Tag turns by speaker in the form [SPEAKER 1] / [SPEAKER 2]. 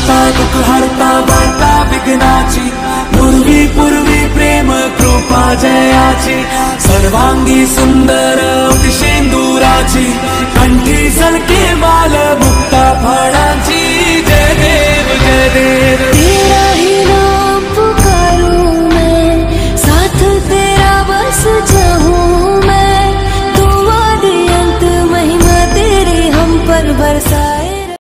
[SPEAKER 1] नाशकर्ता दुःख हरता वार्ता विघ्नाची, पूर्वी पूर्वी प्रेम कृपा जयाची, सर्वांगी सुंदर अतिशेंदुराची,